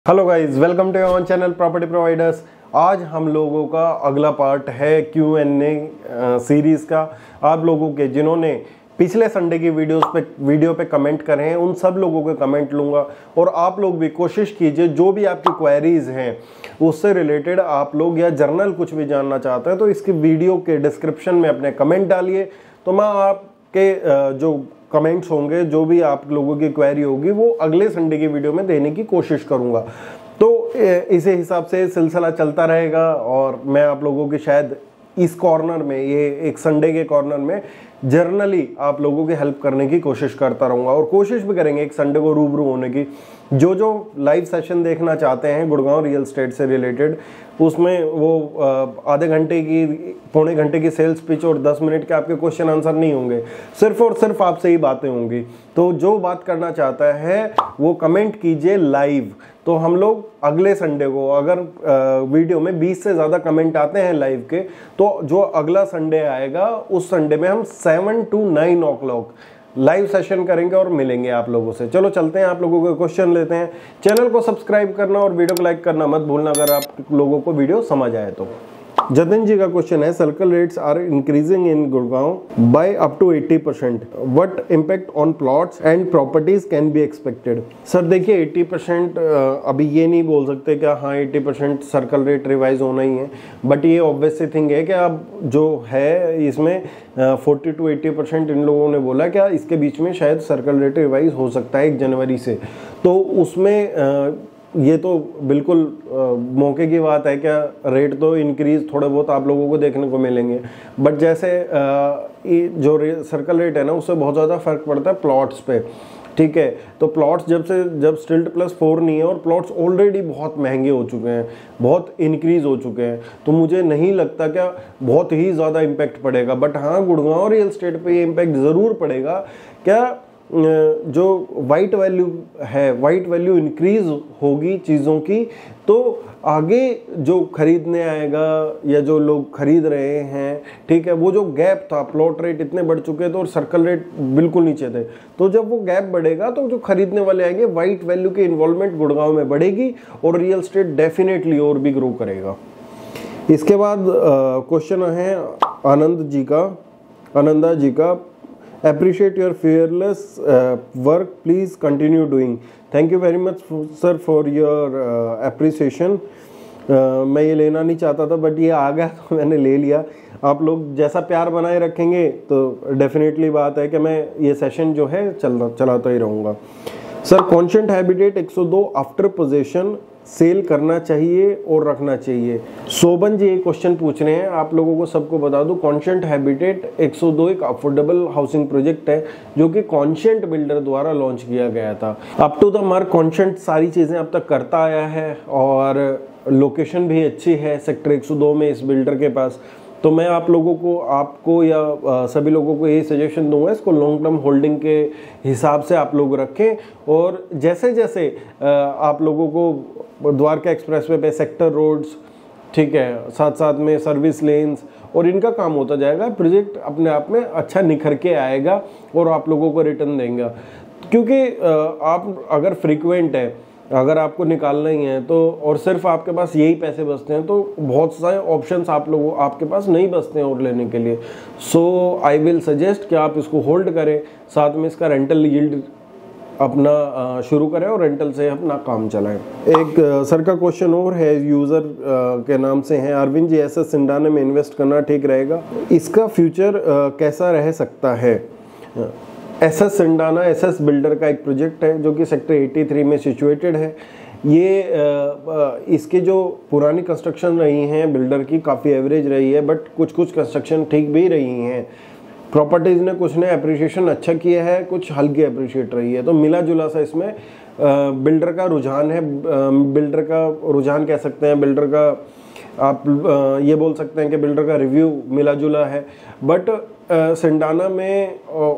Hello guys, welcome to on channel property providers. आज हम लोगों का अगला पार्ट है Q&A सीरीज़ का। आप लोगों के जिन्होंने पिछले संडे की वीडियो पे कमेंट करे हैं, उन सब लोगों के कमेंट लूँगा। और आप लोग भी कोशिश कीजिए, जो भी आपकी क्वेरीज हैं उससे रिलेटेड आप लोग या जर्नल कुछ भी जानना चाहते हैं तो इसकी वीडियो के डिस्क्रिप्शन में अपने कमेंट डालिए। तो मैं आपके जो कमेंट्स होंगे, जो भी आप लोगों की क्वेरी होगी, वो अगले संडे की वीडियो में देने की कोशिश करूंगा। तो इसी हिसाब से सिलसिला चलता रहेगा और मैं आप लोगों की शायद इस कॉर्नर में, ये एक संडे के कॉर्नर में जर्नली आप लोगों की हेल्प करने की कोशिश करता रहूँगा। और कोशिश भी करेंगे एक संडे को रूबरू होने की। जो लाइव सेशन देखना चाहते हैं गुड़गांव रियल एस्टेट से रिलेटेड, उसमें वो आधे घंटे की, पौने घंटे की सेल्स पिच और 10 मिनट के आपके क्वेश्चन आंसर नहीं होंगे, सिर्फ और सिर्फ आपसे ही बातें होंगी। तो जो बात करना चाहता है वो कमेंट कीजिए लाइव। तो हम लोग अगले संडे को, अगर वीडियो में 20 से ज़्यादा कमेंट आते हैं लाइव के, तो जो अगला संडे आएगा उस संडे में हम 7 to 9 o'clock लाइव सेशन करेंगे और मिलेंगे आप लोगों से। चलो चलते हैं, आप लोगों के क्वेश्चन लेते हैं। चैनल को सब्सक्राइब करना और वीडियो को लाइक करना मत भूलना अगर आप लोगों को वीडियो समझ आए तो। जतिन जी का क्वेश्चन है, circle rates are increasing in Gurgaon by up to 80%, what impact on plots and properties can be expected. Sir देखिए 80% अभी ये नहीं बोल सकते कि हाँ 80% सर्कल रेट रिवाइज होना ही है, बट ये ऑब्वियस सी थिंग है कि अब जो है इसमें 40 to 80% इन लोगों ने बोला क्या इसके बीच में शायद सर्कल रेट रिवाइज हो सकता है 1 जनवरी से। तो उसमें ये तो बिल्कुल मौके की बात है, क्या रेट तो इंक्रीज थोड़े बहुत आप लोगों को देखने को मिलेंगे, बट जैसे जो सर्कल रेट है ना, उससे बहुत ज़्यादा फर्क पड़ता है प्लॉट्स पे। ठीक है, तो प्लॉट्स जब स्टिल्ट +4 नहीं है और प्लॉट्स ऑलरेडी बहुत महंगे हो चुके हैं, बहुत इंक्रीज हो चुके हैं, तो मुझे नहीं लगता क्या बहुत ही ज़्यादा इम्पैक्ट पड़ेगा। बट हाँ, गुड़गांव रियल एस्टेट पे ये इम्पैक्ट ज़रूर पड़ेगा। क्या जो वाइट वैल्यू है, वाइट वैल्यू इंक्रीज होगी चीज़ों की, तो आगे जो खरीदने आएगा या जो लोग खरीद रहे हैं, ठीक है, वो जो गैप था, प्लॉट रेट इतने बढ़ चुके थे और सर्कल रेट बिल्कुल नीचे थे, तो जब वो गैप बढ़ेगा तो जो खरीदने वाले आएंगे, वाइट वैल्यू की इन्वॉल्वमेंट गुड़गांव में बढ़ेगी और रियल एस्टेट डेफिनेटली और भी ग्रो करेगा। इसके बाद क्वेश्चन है आनंदा जी का, appreciate your fearless work, please continue doing. Thank you very much sir for your appreciation. मैं ये लेना नहीं चाहता था बट ये आ गया तो मैंने ले लिया। आप लोग जैसा प्यार बनाए रखेंगे तो डेफिनेटली बात है कि मैं ये सेशन जो है चलाता ही रहूँगा। Sir Conscient habitat 102 after possession sale करना चाहिए और रखना चाहिए। शोभन जी एक क्वेश्चन पूछ रहे हैं, आप लोगों को सबको बता दूं, कॉन्शेंट हैबिटेट 102 एक अफोर्डेबल हाउसिंग प्रोजेक्ट है जो कि कॉन्शेंट बिल्डर द्वारा लॉन्च किया गया था। Up to the mark Conscient सारी चीज़ें अब तक करता आया है और लोकेशन भी अच्छी है सेक्टर 102 में इस बिल्डर के पास। तो मैं आप लोगों को, आपको या सभी लोगों को यही सजेशन दूंगा, इसको लॉन्ग टर्म होल्डिंग के हिसाब से आप लोग रखें। और जैसे जैसे आप लोगों को द्वारका एक्सप्रेसवे पे सेक्टर रोड्स, ठीक है, साथ साथ में सर्विस लेन्स और इनका काम होता जाएगा, प्रोजेक्ट अपने आप में अच्छा निखर के आएगा और आप लोगों को रिटर्न देंगे। क्योंकि आप अगर फ्रीक्वेंट है, अगर आपको निकालना ही है तो, और सिर्फ आपके पास यही पैसे बचते हैं, तो बहुत सारे ऑप्शंस आपके पास नहीं बचते हैं और लेने के लिए। सो आई विल सजेस्ट कि आप इसको होल्ड करें, साथ में इसका रेंटल यील्ड अपना शुरू करें और रेंटल से अपना काम चलाएं। एक सर का क्वेश्चन और है, यूज़र के नाम से है, अरविंद जी एसएस सिंडाना में इन्वेस्ट करना ठीक रहेगा, इसका फ्यूचर कैसा रह सकता है। एसएस सिंडाना एसएस बिल्डर का एक प्रोजेक्ट है जो कि सेक्टर 83 में सिचुएटेड है। ये इसके जो पुरानी कंस्ट्रक्शन रही हैं बिल्डर की काफ़ी एवरेज रही है, बट कुछ कंस्ट्रक्शन ठीक भी रही हैं। प्रॉपर्टीज़ ने कुछ ने अप्रिशिएशन अच्छा किया है, कुछ हल्की अप्रिशिएट रही है, तो मिला जुला सा इसमें बिल्डर का रुझान है। बिल्डर का रुझान कह सकते हैं, बिल्डर का आप ये बोल सकते हैं कि बिल्डर का रिव्यू मिला जुला है। बट सिंडाना में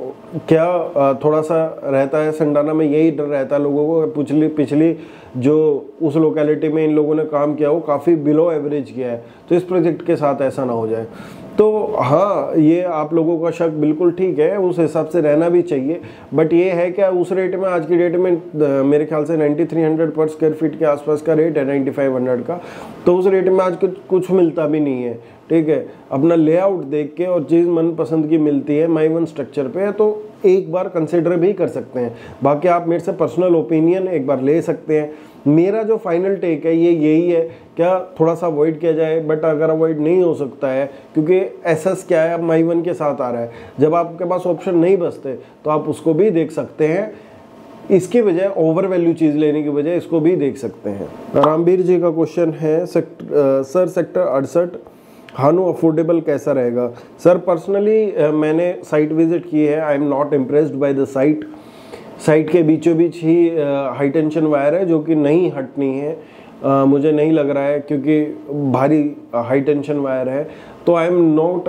क्या थोड़ा सा रहता है, सिंडाना में यही डर रहता है लोगों को, पिछली जो उस लोकेलिटी में इन लोगों ने काम किया वो काफ़ी बिलो एवरेज किया है, तो इस प्रोजेक्ट के साथ ऐसा ना हो जाए। तो हाँ, ये आप लोगों का शक बिल्कुल ठीक है, उस हिसाब से रहना भी चाहिए। बट ये है क्या, उस रेट में आज की डेट में मेरे ख्याल से 9300 पर स्क्वायर फीट के आसपास का रेट है, 9500 का। तो उस रेट में आज कुछ मिलता भी नहीं है, ठीक है। अपना लेआउट देख के और चीज़ मन पसंद की मिलती है माई वन स्ट्रक्चर पे, तो एक बार कंसिडर भी कर सकते हैं। बाकी आप मेरे से पर्सनल ओपिनियन एक बार ले सकते हैं। मेरा जो फाइनल टेक है ये यही है, क्या थोड़ा सा अवॉइड किया जाए, बट अगर अवॉइड नहीं हो सकता है, क्योंकि एसएस क्या है, अब माई वन के साथ आ रहा है, जब आपके पास ऑप्शन नहीं बचते तो आप उसको भी देख सकते हैं। इसकी बजाय ओवर वैल्यू चीज़ लेने की बजाय इसको भी देख सकते हैं। रामबीर जी का क्वेश्चन है, सर सेक्टर 68 हानु अफोर्डेबल कैसा रहेगा? सर पर्सनली मैंने साइट विजिट की है, I am not impressed by the site. Site के बीचों बीच ही हाई टेंशन वायर है जो कि नहीं हटनी है, मुझे नहीं लग रहा है, क्योंकि भारी हाई टेंशन वायर है। तो I am not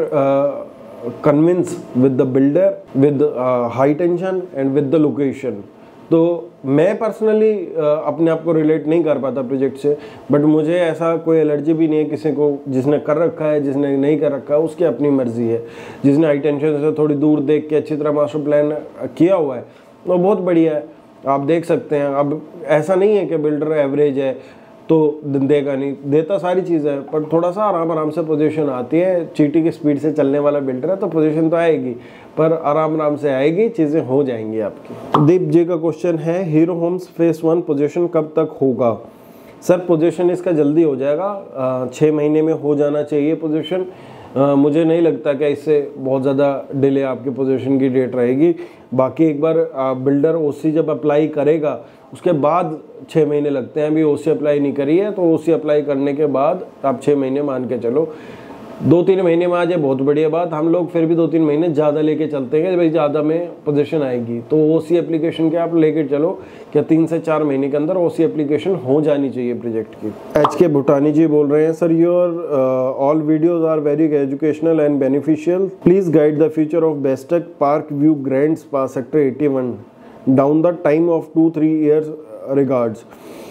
convince with the builder with high tension and with the location. तो मैं पर्सनली अपने आप को रिलेट नहीं कर पाता प्रोजेक्ट से, बट मुझे ऐसा कोई एलर्जी भी नहीं है किसी को, जिसने कर रखा है जिसने नहीं कर रखा है उसकी अपनी मर्जी है। जिसने हाई टेंशन से थोड़ी दूर देख के अच्छी तरह मास्टर प्लान किया हुआ है वो बहुत बढ़िया है, आप देख सकते हैं। अब ऐसा नहीं है कि बिल्डर एवरेज है तो देगा नहीं, देता सारी चीज़ है, पर थोड़ा सा आराम आराम से पोजीशन आती है। चीटी की स्पीड से चलने वाला बिल्डर है तो पोजीशन तो आएगी, पर आराम आराम से आएगी, चीज़ें हो जाएंगी आपकी। दीप जी का क्वेश्चन है, हीरो होम्स फेस 1 पोजीशन कब तक होगा? सर पोजीशन इसका जल्दी हो जाएगा, 6 महीने में हो जाना चाहिए पोजीशन। मुझे नहीं लगता कि इससे बहुत ज़्यादा डिले आपकी पोजीशन की डेट रहेगी। बाकी एक बार बिल्डर ओसी जब अप्लाई करेगा उसके बाद 6 महीने लगते हैं। अभी ओसी अप्लाई नहीं करी है तो ओसी अप्लाई करने के बाद आप 6 महीने मान के चलो। 2-3 महीने में आ जाए बहुत बढ़िया बात, हम लोग फिर भी 2-3 महीने ज़्यादा लेके चलते हैं, भाई ज़्यादा में पोजीशन आएगी। तो ओसी एप्लीकेशन के आप लेके चलो क्या 3 से 4 महीने के अंदर ओसी एप्लीकेशन हो जानी चाहिए प्रोजेक्ट की। एच के भूटानी जी बोल रहे हैं, sir your all videos are very educational and beneficial, please guide the future of Bestech park view grand spa sector 81 down the time of 2-3 years regards.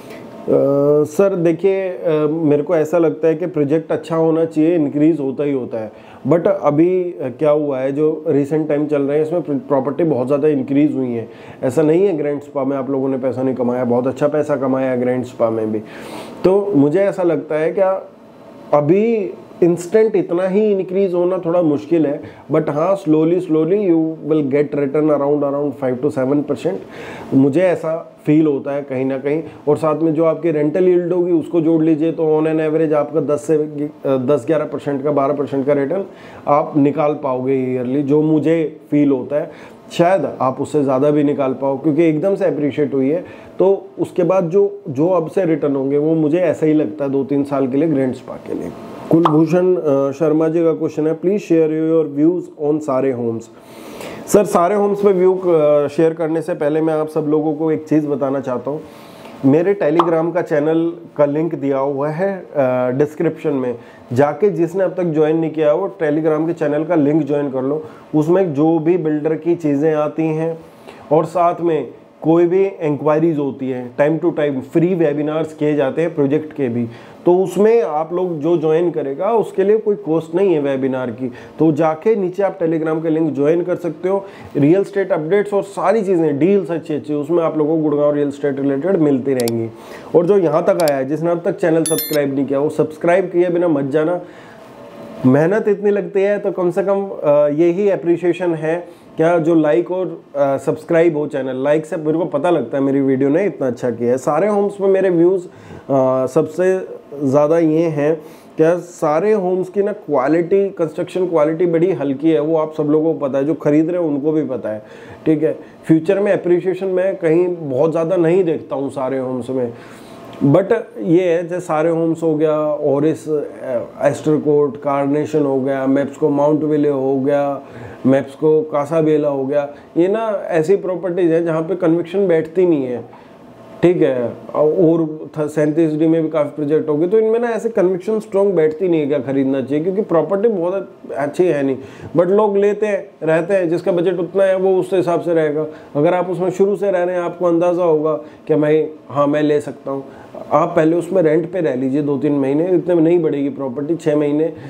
Sir देखिए, मेरे को ऐसा लगता है कि प्रोजेक्ट अच्छा होना चाहिए, इंक्रीज होता ही होता है। बट अभी क्या हुआ है, जो रिसेंट टाइम चल रहे हैं इसमें प्रॉपर्टी बहुत ज़्यादा इंक्रीज हुई है। ऐसा नहीं है ग्रैंड स्पा में आप लोगों ने पैसा नहीं कमाया, बहुत अच्छा पैसा कमाया है ग्रैंड स्पा में भी। तो मुझे ऐसा लगता है कि अभी इंस्टेंट इतना ही इंक्रीज होना थोड़ा मुश्किल है, बट हाँ slowly you will get return around 5 to 7%। मुझे ऐसा फील होता है कहीं ना कहीं। और साथ में जो आपकी रेंटल यील्ड होगी उसको जोड़ लीजिए तो ऑन एन एवरेज आपका 10-11% का 12% का रिटर्न आप निकाल पाओगे ईयरली, जो मुझे फील होता है। शायद आप उससे ज़्यादा भी निकाल पाओ, क्योंकि एकदम से अप्रिशिएट हुई है। तो उसके बाद जो अब से रिटर्न होंगे वो मुझे ऐसा ही लगता है 2-3 साल के लिए ग्रैंड स्पा के लिए। कुलभूषण शर्मा जी का क्वेश्चन है, please share your views on Sare homes. Sir Sare homes पे व्यू शेयर करने से पहले मैं आप सब लोगों को एक चीज़ बताना चाहता हूँ। मेरे टेलीग्राम का चैनल का लिंक दिया हुआ है डिस्क्रिप्शन में, जाके जिसने अब तक ज्वाइन नहीं किया वो टेलीग्राम के चैनल का लिंक ज्वाइन कर लो। उसमें जो भी बिल्डर की चीज़ें आती हैं और साथ में कोई भी इंक्वायरीज होती है, time to time free webinars किए जाते हैं प्रोजेक्ट के भी, तो उसमें आप लोग जो ज्वाइन करेगा उसके लिए कोई कॉस्ट नहीं है वेबिनार की। तो जाके नीचे आप टेलीग्राम के लिंक ज्वाइन कर सकते हो। रियल स्टेट अपडेट्स और सारी चीज़ें, डील्स अच्छी उसमें आप लोगों को गुड़गांव रियल स्टेट रिलेटेड मिलती रहेंगी। और जो यहाँ तक आया है, जिसने अब तक चैनल सब्सक्राइब नहीं किया वो सब्सक्राइब किए बिना मत जाना। मेहनत इतनी लगती है तो कम से कम यही अप्रिशिएशन है क्या, जो लाइक और सब्सक्राइब हो चैनल। लाइक से मेरे को पता लगता है मेरी वीडियो ने इतना अच्छा किया है। सारे होम्स में मेरे व्यूज़ सबसे ज़्यादा ये हैं क्या, सारे होम्स की ना क्वालिटी, कंस्ट्रक्शन क्वालिटी बड़ी हल्की है, वो आप सब लोगों को पता है, जो खरीद रहे हैं उनको भी पता है, ठीक है। फ्यूचर में अप्रिशिएशन मैं कहीं बहुत ज़्यादा नहीं देखता हूँ सारे होम्स में, बट ये है जैसे सारे होम्स हो गया, और इस एस्टर कोर्ट, कार्नेशन हो गया, मैप्सको माउंट विले हो गया, मैप्सको कासाबेला हो गया, ये ना ऐसी प्रॉपर्टीज़ हैं जहाँ पे कन्विक्शन बैठती नहीं है, ठीक है। और 37D में भी काफ़ी प्रोजेक्ट हो गए, तो इनमें ना ऐसे कन्विक्शन स्ट्रॉन्ग बैठती नहीं है क्या खरीदना चाहिए, क्योंकि प्रॉपर्टी बहुत अच्छी है नहीं, बट लोग लेते हैं, रहते हैं, जिसका बजट उतना है वो उस हिसाब से रहेगा। अगर आप उसमें शुरू से रह रहे हैं आपको अंदाज़ा होगा कि मैं ले सकता हूँ। आप पहले उसमें रेंट पे रह लीजिए 2-3 महीने, इतने में नहीं बढ़ेगी प्रॉपर्टी, 6 महीने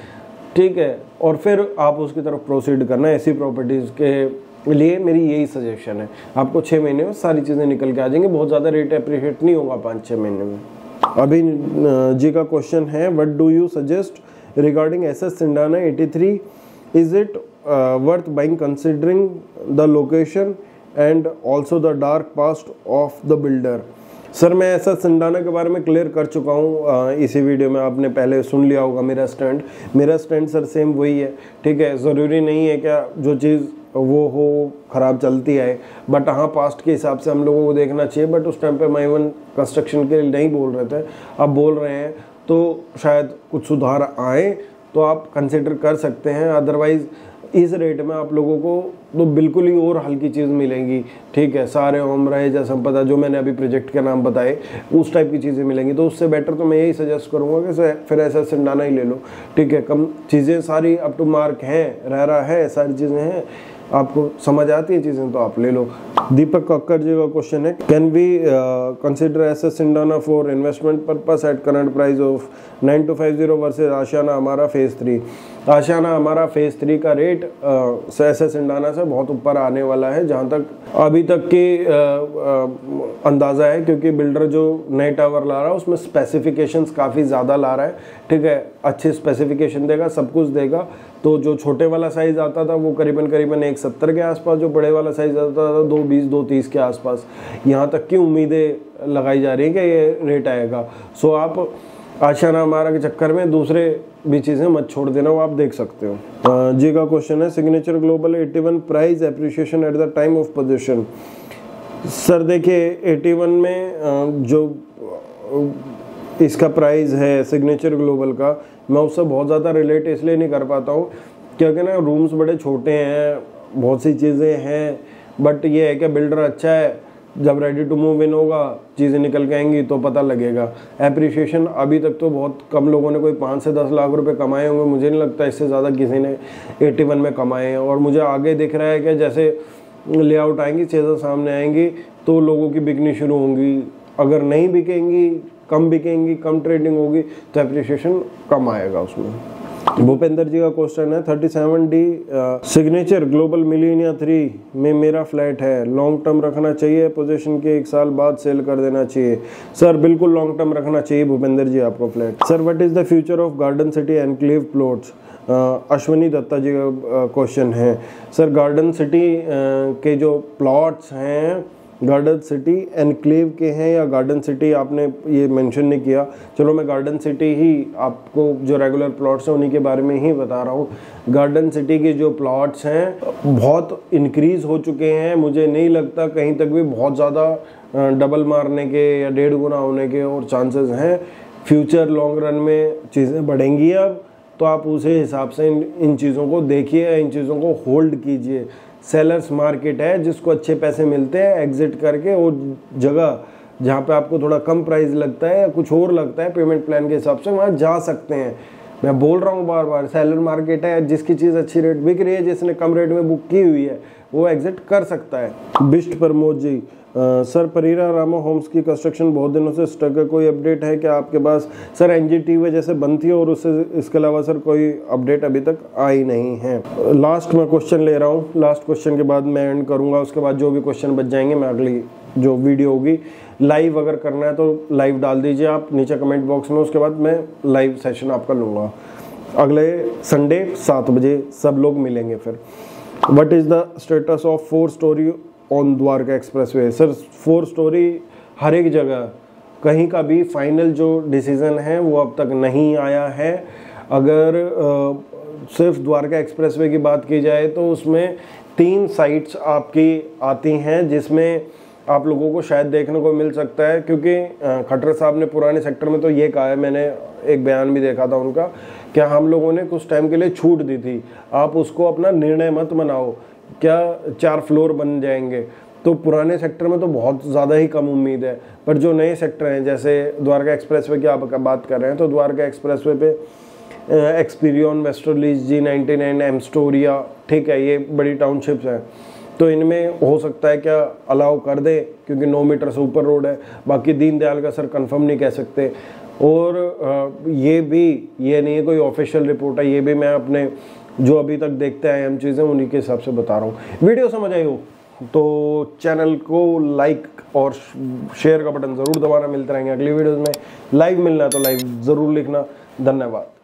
ठीक है, और फिर आप उसकी तरफ प्रोसीड करना है। ऐसी प्रॉपर्टीज़ के लिए मेरी यही सजेशन है। आपको 6 महीने में सारी चीज़ें निकल के आ जाएंगी, बहुत ज़्यादा रेट अप्रिशिएट नहीं होगा 5-6 महीने में। अभी जी का क्वेश्चन है, what do you suggest regarding SS Cendana 83, is it worth buying considering the location and also the dark past of the builder. Sir मैं ऐसा सिंडाना के बारे में क्लियर कर चुका हूँ इसी वीडियो में, आपने पहले सुन लिया होगा। मेरा स्टैंड सर सेम वही है, ठीक है। ज़रूरी नहीं है क्या जो चीज़ वो हो ख़राब चलती है, बट हाँ पास्ट के हिसाब से हम लोगों को देखना चाहिए। बट उस टाइम पे माइवन कंस्ट्रक्शन के लिए नहीं बोल रहे थे, अब बोल रहे हैं तो शायद कुछ सुधार आए तो आप कंसिडर कर सकते हैं। अदरवाइज़ इस रेट में आप लोगों को तो बिल्कुल ही और हल्की चीज़ मिलेंगी, ठीक है। सारे ओम रहे जैसा संपदा जो मैंने अभी प्रोजेक्ट के नाम बताए उस टाइप की चीज़ें मिलेंगी। तो उससे बेटर तो मैं यही सजेस्ट करूँगा कि फिर ऐसा सिंडाना ही ले लो, ठीक है। कम चीज़ें सारी अप टू मार्क हैं, रह है, सारी चीज़ें हैं, आपको समझ आती है चीज़ें तो आप ले लो। दीपक कक्कर जी का क्वेश्चन है, can we consider SS Cendana for investment purpose at current price of 9250 versus Ashiana Amarah phase 3। Ashiana Amarah phase 3 का रेट एसएस सिंडाना से बहुत ऊपर आने वाला है, जहाँ तक अभी तक की अंदाज़ा है, क्योंकि बिल्डर जो नए टावर ला रहा है उसमें स्पेसिफिकेशंस काफ़ी ज़्यादा ला रहा है, ठीक है। अच्छे स्पेसिफिकेशन देगा, सब कुछ देगा। तो जो छोटे वाला साइज़ आता था वो करीबन 170 के आसपास, जो बड़े वाला साइज़ आता था 220-230 के आसपास, यहाँ तक की उम्मीदें लगाई जा रही हैं कि ये रेट आएगा। सो आप आशियाना हमारा के चक्कर में दूसरे भी चीज़ें मत छोड़ देना, वो आप देख सकते हो। जी का क्वेश्चन है, signature global 81 price appreciation at the time of possession. Sir देखिए 81 में जो इसका प्राइस है सिग्नेचर ग्लोबल का, मैं उससे बहुत ज़्यादा रिलेट इसलिए नहीं कर पाता हूँ क्योंकि ना रूम्स बड़े छोटे हैं, बहुत सी चीज़ें हैं, बट ये है कि बिल्डर अच्छा है, जब रेडी टू मूव इन होगा चीज़ें निकल के आएंगी तो पता लगेगा। एप्रिशिएशन अभी तक तो बहुत कम लोगों ने कोई 5 से 10 लाख रुपए कमाए होंगे, मुझे नहीं लगता इससे ज़्यादा किसी ने 81 में कमाए हैं। और मुझे आगे दिख रहा है कि जैसे लेआउट आएंगी, चीज़ें सामने आएंगी तो लोगों की बिकनी शुरू होंगी। अगर नहीं बिकेंगी, कम बिकेंगी, कम ट्रेडिंग होगी तो एप्रिशिएशन कम आएगा उसमें। भूपेंद्र जी का क्वेश्चन है, 37D सिग्नेचर ग्लोबल मिलीनिया 3 में मेरा फ्लैट है, लॉन्ग टर्म रखना चाहिए, पोजीशन के 1 साल बाद सेल कर देना चाहिए। सर बिल्कुल लॉन्ग टर्म रखना चाहिए भूपेंद्र जी आपको flat. Sir what is the future of garden city enclave plots. Ashwini Dutta ji का क्वेश्चन है। सर गार्डन सिटी के जो प्लॉट्स हैं गार्डन सिटी एनक्लेव के हैं या गार्डन सिटी, आपने ये मेंशन नहीं किया। चलो मैं गार्डन सिटी ही आपको जो रेगुलर प्लॉट्स हैं उन्हीं के बारे में ही बता रहा हूँ। गार्डन सिटी के जो प्लॉट्स हैं बहुत इंक्रीज़ हो चुके हैं, मुझे नहीं लगता कहीं तक भी बहुत ज़्यादा डबल मारने के या 1.5 गुना होने के और चांसेस हैं। फ्यूचर लॉन्ग रन में चीज़ें बढ़ेंगी अब, तो आप उसी हिसाब से इन चीज़ों को देखिए, इन चीज़ों को होल्ड कीजिए। सेलर्स मार्केट है, जिसको अच्छे पैसे मिलते हैं एग्जिट करके वो जगह जहाँ पे आपको थोड़ा कम प्राइस लगता है या कुछ और लगता है पेमेंट प्लान के हिसाब से, वहाँ जा सकते हैं। मैं बोल रहा हूँ बार बार, सेलर मार्केट है, जिसकी चीज़ अच्छी रेट बिक रही है, जिसने कम रेट में बुक की हुई है वो एग्जिट कर सकता है। बिष्ट प्रमोद जी, सर परीरा रामा होम्स की कंस्ट्रक्शन बहुत दिनों से स्टक है, कोई अपडेट है क्या आपके पास। सर एनजीटी वजह से बंद थी और उससे इसके अलावा सर कोई अपडेट अभी तक आई नहीं है। लास्ट में क्वेश्चन ले रहा हूँ, लास्ट क्वेश्चन के बाद मैं एंड करूँगा, उसके बाद जो भी क्वेश्चन बच जाएंगे मैं अगली जो वीडियो होगी लाइव अगर करना है तो लाइव डाल दीजिए आप नीचे कमेंट बॉक्स में, उसके बाद मैं लाइव सेशन आपका लूँगा। अगले संडे 7 बजे सब लोग मिलेंगे फिर। What is the status of 4 story on Dwarka expressway. Sir 4 story हर एक जगह कहीं का भी फाइनल जो डिसीज़न है वो अब तक नहीं आया है। अगर सिर्फ द्वारका एक्सप्रेसवे की बात की जाए तो उसमें 3 साइट्स आपकी आती हैं, जिसमें आप लोगों को शायद देखने को मिल सकता है, क्योंकि खट्टर साहब ने पुराने सेक्टर में तो ये कहा है, मैंने एक बयान भी देखा था उनका, क्या हम लोगों ने कुछ टाइम के लिए छूट दी थी, आप उसको अपना निर्णय मत बनाओ, क्या 4 फ्लोर बन जाएंगे। तो पुराने सेक्टर में तो बहुत ज़्यादा ही कम उम्मीद है, पर जो नए सेक्टर हैं जैसे द्वारका एक्सप्रेसवे की आप बात कर रहे हैं, तो द्वारका एक्सप्रेसवे पे एक्सपीरियन, वेस्टर्लीज, G99, एमस्टोरिया, ठीक है, ये बड़ी टाउनशिप्स हैं, तो इनमें हो सकता है क्या अलाउ कर दे, क्योंकि 9 मीटर से ऊपर रोड है। बाकी दीनदयाल का सर कंफर्म नहीं कह सकते। और ये नहीं है कोई ऑफिशियल रिपोर्ट है, ये भी मैं अपने जो अभी तक देखते आए हम चीज़ें उन्हीं के हिसाब से बता रहा हूँ। वीडियो समझ आई हो तो चैनल को लाइक और शेयर का बटन ज़रूर दबाना। मिलते रहेंगे अगली वीडियोज़ में। लाइव मिलना है तो लाइव ज़रूर लिखना। धन्यवाद।